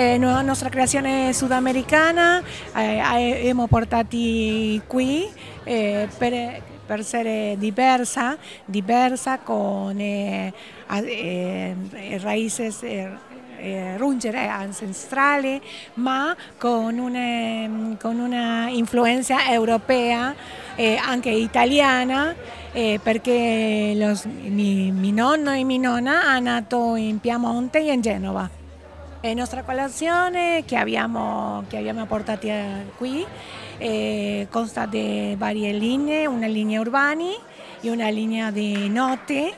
nostra creazione sudamericana, abbiamo portati qui per essere diversa con raíces rungere ancestrali, ma con una influenza europea e anche italiana, perché mi nonno e mia nonna hanno nato in Piemonte e in Genova. La nostra colazione che abbiamo portato qui consta di varie linee, una linea urbani e una linea di notte,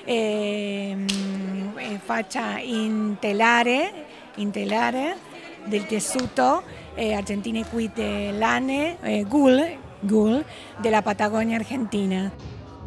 fatta in telare del tessuto argentino qui di lane, Gul della Patagonia argentina.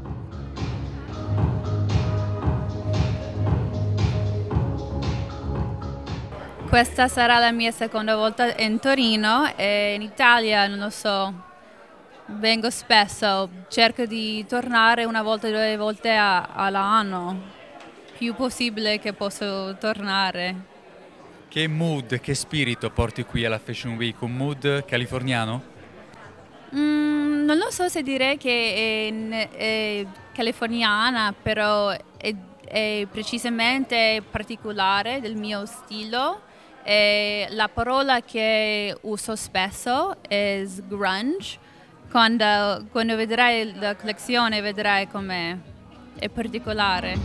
Questa sarà la mia seconda volta in Torino e in Italia, non lo so, vengo spesso, cerco di tornare una volta o due volte all'anno, più possibile che posso tornare. Che mood, che spirito porti qui alla Fashion Week? Un mood californiano? Non lo so se direi che è californiana, però è precisamente particolare del mio stile. E la parola che uso spesso è grunge. Quando vedrai la collezione vedrai come è particolare.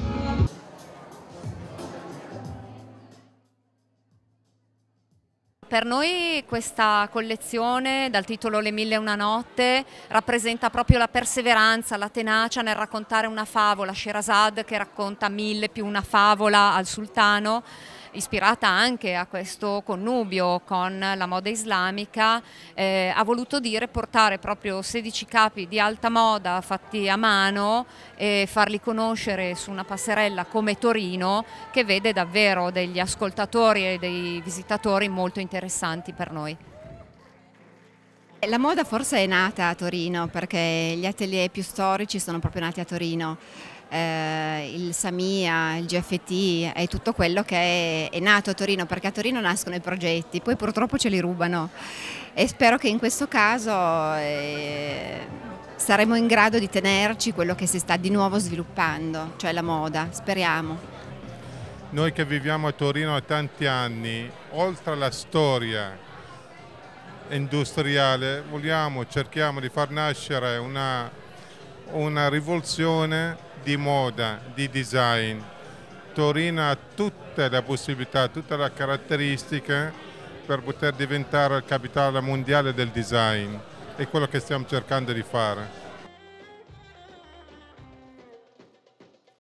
Per noi questa collezione dal titolo Le mille e una notte rappresenta proprio la perseveranza, la tenacia nel raccontare una favola, Sherazad che racconta 1000 più una favola al sultano, ispirata anche a questo connubio con la moda islamica, ha voluto dire portare proprio 16 capi di alta moda fatti a mano e farli conoscere su una passerella come Torino, che vede davvero degli ascoltatori e dei visitatori molto interessanti per noi. La moda forse è nata a Torino perché gli atelier più storici sono proprio nati a Torino. Il Samia, il GFT è tutto quello che è nato a Torino, perché a Torino nascono i progetti, poi purtroppo ce li rubano e spero che in questo caso saremo in grado di tenerci quello che si sta di nuovo sviluppando, cioè la moda, speriamo. Noi che viviamo a Torino da tanti anni, oltre alla storia industriale, cerchiamo di far nascere una rivoluzione di moda, di design. Torino ha tutte le possibilità, tutte le caratteristiche per poter diventare il capitale mondiale del design. È quello che stiamo cercando di fare.